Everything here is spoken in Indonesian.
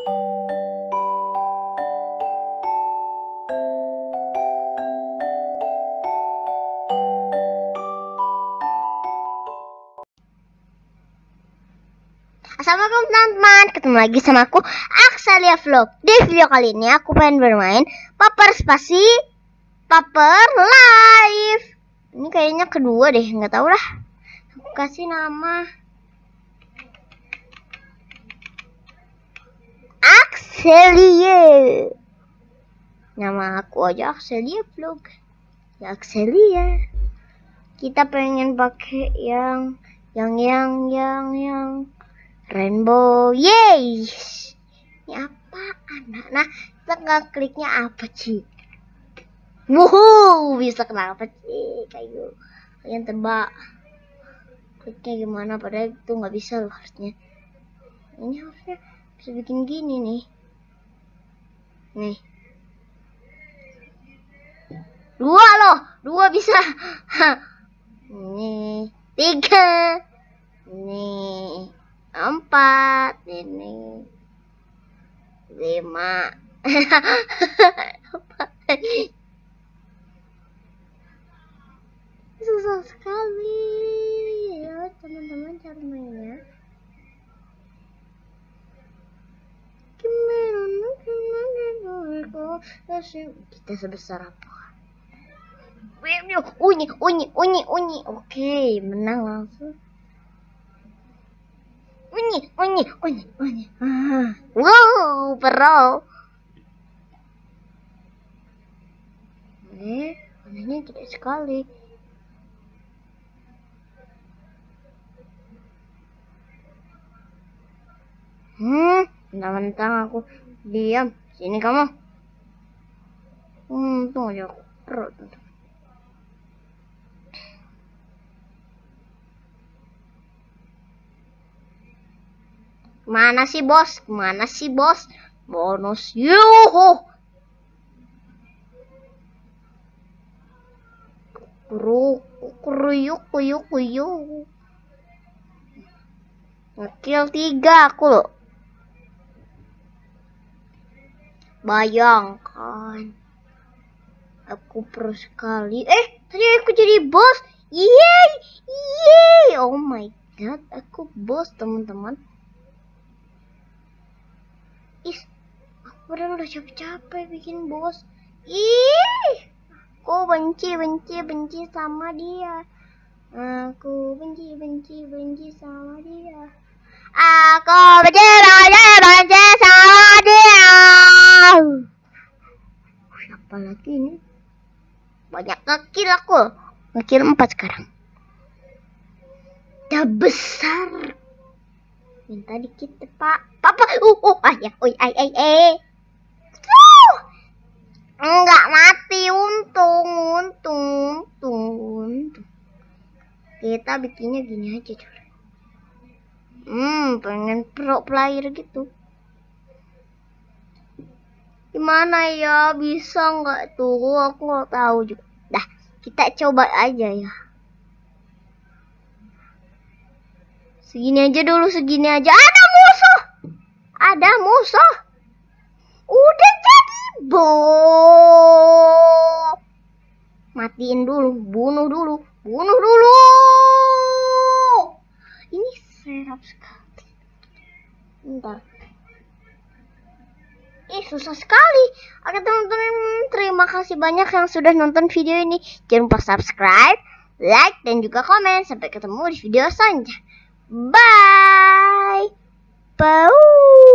Assalamualaikum teman-teman, ketemu lagi sama aku Aksalia Vlog. Di video kali ini aku pengen bermain Paper Spasi Paper Live. Ini kayaknya kedua deh, nggak tahu lah. Aku kasih nama Aksalia. Nama aku aja Aksalia Vlog. Ya Aksalia. Kita pengen pakai yang rainbow, yay! Ini apaan? Nah, kita ngekliknya apa sih? Wuhu, bisa kenapa sih? Kalian tebak. Kliknya gimana? Padahal itu nggak bisa loh harusnya. Ini harusnya bisa bikin gini nih. Nih. Dua bisa. Ini 3. Ini 4, ini 5. Susah sekali ya teman-teman cara mainnya. Kita sebesar apa? Unyi. Oke, menang langsung. Unyi. Wow, pro. Warnanya gede sekali. Mentang-mentang aku diam. Sini kamu. Untung aja aku pro. Kemana sih bos? Bonus yuhu. Kuyuk. Ngekill 3 aku loh. Bayangkan. Aku pro sekali. Tadi aku jadi bos. Yeay. Oh my god, aku bos teman-teman. Aku udah capek-capek bikin bos. Aku benci sama dia. Aku benci sama dia. Aku benci sama dia. Siapa lagi ini? Banyak ngekill aku. Ngekill 4 sekarang. Udah besar. Minta dikit pak. Papa. Enggak mati, untung. Kita bikinnya gini aja coba. Pengen pro player gitu. Gimana ya, bisa nggak tuh? Aku nggak tahu juga. Dah, kita coba aja ya. Segini aja dulu. Ada musuh. Udah jadi bom. Matiin dulu, bunuh dulu. Ini serap sekali. Bentar. Susah sekali. Oke teman-teman, terima kasih banyak yang sudah nonton video ini. Jangan lupa subscribe, like, dan juga komen. Sampai ketemu di video selanjutnya. Bye. Bye.